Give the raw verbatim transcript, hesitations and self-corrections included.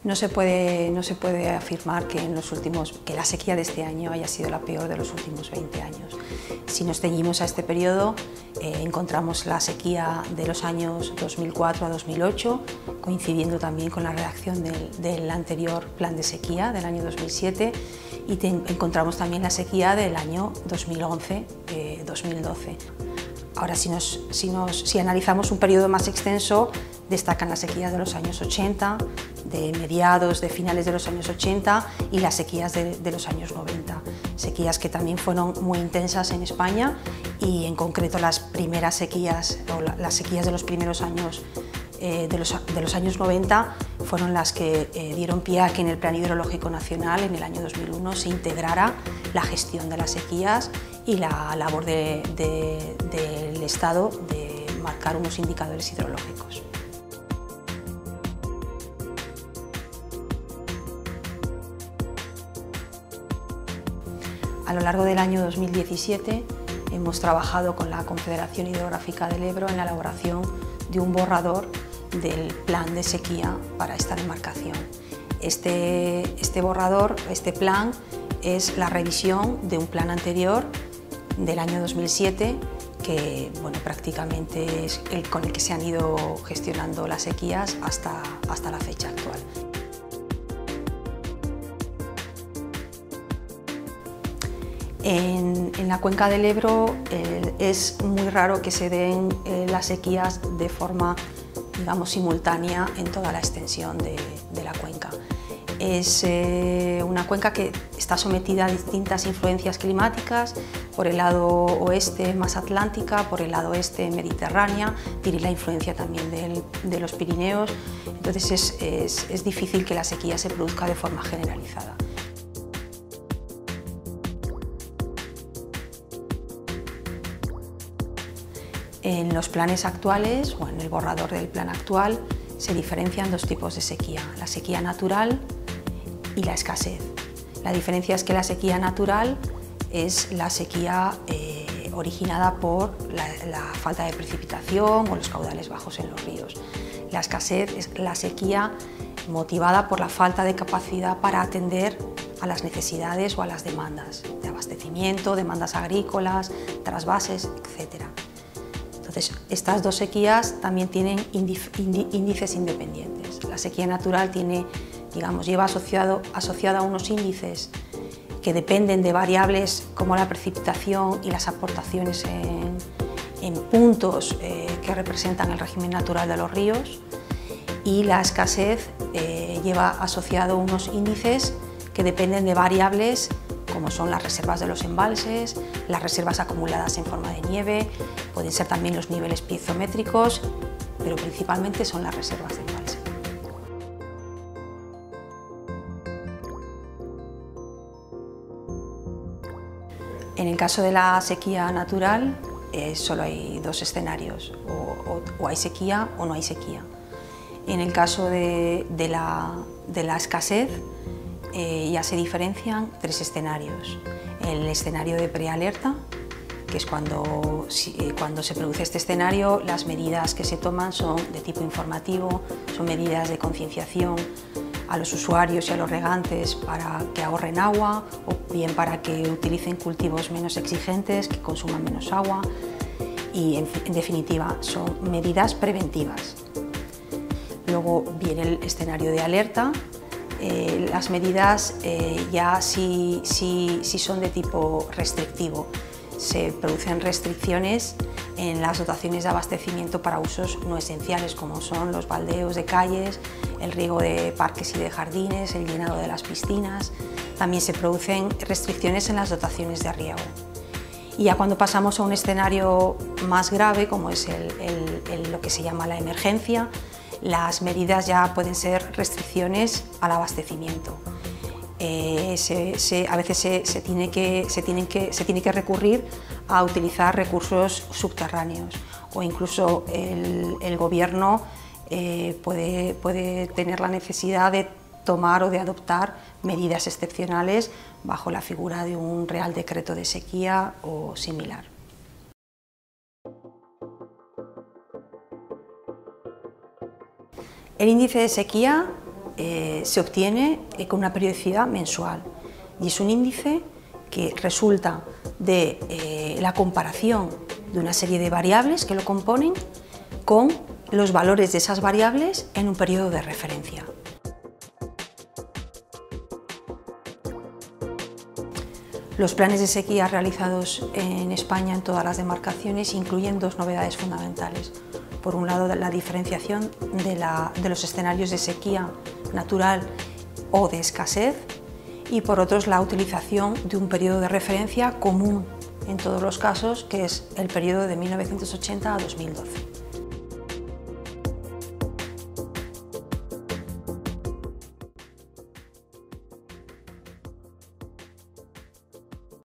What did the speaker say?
No se puede, no se puede afirmar que, en los últimos, que la sequía de este año haya sido la peor de los últimos veinte años. Si nos ceñimos a este periodo, eh, encontramos la sequía de los años dos mil cuatro a dos mil ocho, coincidiendo también con la redacción del, del anterior plan de sequía del año dos mil siete, y te, encontramos también la sequía del año dos mil once a dos mil doce. Ahora, si, nos, si, nos, si analizamos un periodo más extenso, destacan las sequías de los años ochenta, de mediados, de finales de los años ochenta y las sequías de, de los años noventa. Sequías que también fueron muy intensas en España y en concreto las primeras sequías, o la, las sequías de los primeros años eh, de, los, de los años noventa fueron las que eh, dieron pie a que en el Plan Hidrológico Nacional en el año dos mil uno se integrara la gestión de las sequías y la labor de, de, del Estado de marcar unos indicadores hidrológicos. A lo largo del año dos mil diecisiete hemos trabajado con la Confederación Hidrográfica del Ebro en la elaboración de un borrador del plan de sequía para esta demarcación. Este, este borrador, este plan, es la revisión de un plan anterior del año dos mil siete que bueno, prácticamente es el con el que se han ido gestionando las sequías hasta, hasta la fecha actual. En, en la cuenca del Ebro eh, es muy raro que se den eh, las sequías de forma, digamos, simultánea en toda la extensión de, de la cuenca. Es eh, una cuenca que está sometida a distintas influencias climáticas, por el lado oeste más atlántica, por el lado este mediterránea, tiene la influencia también del, de los Pirineos, entonces es, es, es difícil que la sequía se produzca de forma generalizada. En los planes actuales, o en el borrador del plan actual, se diferencian dos tipos de sequía, la sequía natural y la escasez. La diferencia es que la sequía natural es la sequía eh, originada por la, la falta de precipitación o los caudales bajos en los ríos. La escasez es la sequía motivada por la falta de capacidad para atender a las necesidades o a las demandas de abastecimiento, demandas agrícolas, trasvases, etcétera. Entonces, estas dos sequías también tienen índices independientes. La sequía natural tiene, digamos, lleva asociado, asociada a unos índices que dependen de variables como la precipitación y las aportaciones en, en puntos eh, que representan el régimen natural de los ríos, y la escasez eh, lleva asociado unos índices que dependen de variables como son las reservas de los embalses, las reservas acumuladas en forma de nieve, pueden ser también los niveles piezométricos, pero principalmente son las reservas de embalse. En el caso de la sequía natural, eh, solo hay dos escenarios, o, o, o hay sequía o no hay sequía. En el caso de, de, la, de la escasez, Eh, ya se diferencian tres escenarios. El escenario de prealerta, que es cuando, si, eh, cuando se produce este escenario, las medidas que se toman son de tipo informativo, son medidas de concienciación a los usuarios y a los regantes para que ahorren agua, o bien para que utilicen cultivos menos exigentes, que consuman menos agua, y en, en definitiva son medidas preventivas. Luego viene el escenario de alerta. Eh, las medidas eh, ya sí, sí, sí son de tipo restrictivo. Se producen restricciones en las dotaciones de abastecimiento para usos no esenciales, como son los baldeos de calles, el riego de parques y de jardines, el llenado de las piscinas. También se producen restricciones en las dotaciones de riego. Y ya cuando pasamos a un escenario más grave, como es el, el, el, lo que se llama la emergencia, las medidas ya pueden ser restricciones al abastecimiento. Eh, se, se, a veces se, se, tiene que, se, tienen que, se tiene que recurrir a utilizar recursos subterráneos, o incluso el, el gobierno eh, puede, puede tener la necesidad de tomar o de adoptar medidas excepcionales bajo la figura de un Real Decreto de sequía o similar. El índice de sequía eh, se obtiene eh, con una periodicidad mensual y es un índice que resulta de eh, la comparación de una serie de variables que lo componen con los valores de esas variables en un periodo de referencia. Los planes de sequía realizados en España en todas las demarcaciones incluyen dos novedades fundamentales. Por un lado, la diferenciación de, la, de los escenarios de sequía natural o de escasez, y por otro, la utilización de un periodo de referencia común en todos los casos, que es el periodo de mil novecientos ochenta a dos mil doce.